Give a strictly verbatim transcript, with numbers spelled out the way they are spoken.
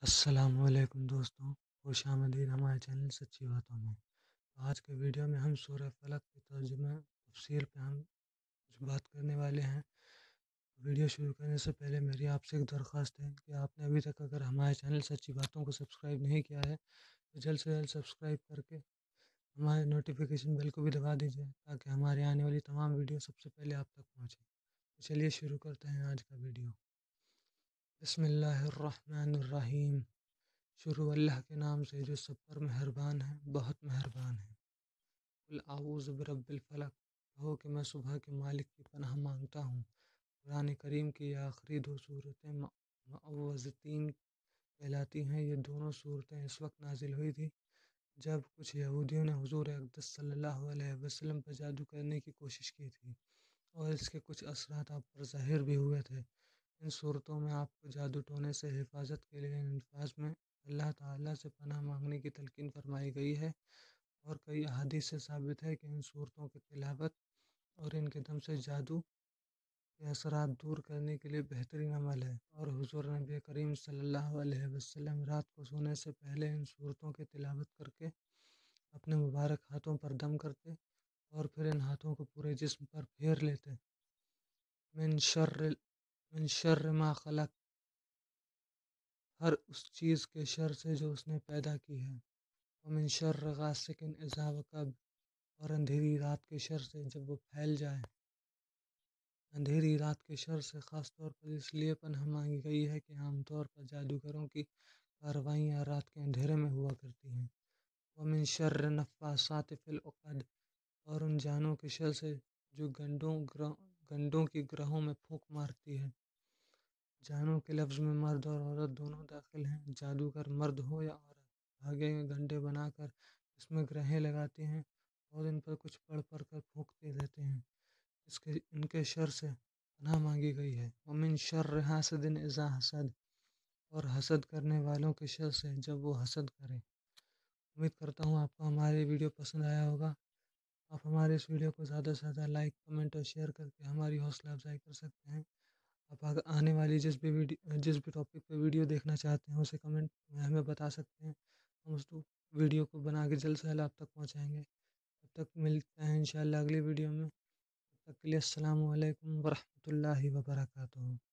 السلام علیکم دوستوں، خوش آمدید ہمارے چینل سچی باتوں میں۔ آج کے ویڈیو میں ہم سورہ فلق کے ترجمہ تفسیر پہ ہم کچھ بات کرنے والے ہیں۔ ویڈیو شروع کرنے سے پہلے میری آپ سے ایک درخواست ہے کہ آپ نے ابھی تک اگر ہمارے چینل سچی باتوں کو سبسکرائب نہیں کیا ہے تو جلد سے جلد سبسکرائب کر کے ہمارے نوٹیفیکیشن بیل کو بھی دبا دیجیے تاکہ ہمارے آنے والی تمام ویڈیو سب سے پہلے آپ تک پہنچے۔ تو چلیے شروع کرتے ہیں آج کا ویڈیو۔ بسم اللہ الرحمن الرحیم۔ شروع اللہ کے نام سے جو سب پر مہربان ہے، بہت مہربان ہے۔ قل اعوذ برب الفلق، کہو کہ میں صبح کے مالک کی پناہ مانگتا ہوں۔ قرآن کریم کی یہ آخری دو صورتیں معوذتین کہلاتی ہیں۔ یہ دونوں صورتیں اس وقت نازل ہوئی تھی جب کچھ یہودیوں نے حضور اقدس صلی اللہ علیہ وسلم پر جادو کرنے کی کوشش کی تھی، اور اس کے کچھ اثرات آپ پر ظاہر بھی ہوئے تھے۔ ان صورتوں میں آپ کو جادو ٹونے سے حفاظت کے لیے ان الفاظ میں اللہ تعالیٰ سے پناہ مانگنے کی تلقین فرمائی گئی ہے، اور کئی احادیث سے ثابت ہے کہ ان صورتوں کی تلاوت اور ان کے دم سے جادو کے اثرات دور کرنے کے لیے بہترین عمل ہے۔ اور حضور نبی کریم صلی اللہ علیہ وسلم رات کو سونے سے پہلے ان صورتوں کی تلاوت کر کے اپنے مبارک ہاتھوں پر دم کرتے اور پھر ان ہاتھوں کو پورے جسم پر پھیر لیتے۔ من شر من شر ما خلق، ہر اس چیز کے شر سے جو اس نے پیدا کی ہے۔ ومن شر غاسق اذا وقب، اور اندھیری رات کے شر سے جب وہ پھیل جائے۔ اندھیری رات کے شر سے خاص طور پر اس لیے پناہ مانگی گئی ہے کہ عام طور پر جادوگروں کی کارروائیاں رات کے اندھیرے میں ہوا کرتی ہیں۔ ومن شر النفاثات فی العقد، اور ان جانوں کے شر سے جو گنڈوں گرہ گنڈوں کی گرہوں میں پھونک مارتی ہے۔ جانوں کے لفظ میں مرد اور عورت دونوں داخل ہیں۔ جادوگر مرد ہو یا عورت دھاگے میں گنڈے بنا کر اس میں گرہیں لگاتے ہیں اور ان پر کچھ پڑھ پڑھ کر پھونکتے رہتے ہیں۔ اس کے ان کے شر سے پناہ مانگی گئی ہے۔ ومن شر حاسد اذا حسد، اور حسد کرنے والوں کے شر سے جب وہ حسد کریں۔ امید کرتا ہوں آپ کو ہماری ویڈیو پسند آیا ہوگا۔ آپ ہمارے اس ویڈیو کو زیادہ سے زیادہ لائک، کمنٹ اور شیئر کر کے ہماری حوصلہ افزائی کر سکتے ہیں۔ آپ آنے والی جس بھی ویڈیو جس بھی ٹاپک پہ ویڈیو دیکھنا چاہتے ہیں اسے کمنٹ میں ہمیں بتا سکتے ہیں۔ ہم اس ویڈیو کو بنا کے جلد سے جلد آپ تک پہنچائیں گے۔ تب تک ملتے ہیں انشاءاللہ اگلی ویڈیو میں۔ تب تک کے لیے السلام علیکم ورحمۃ اللہ وبرکاتہ۔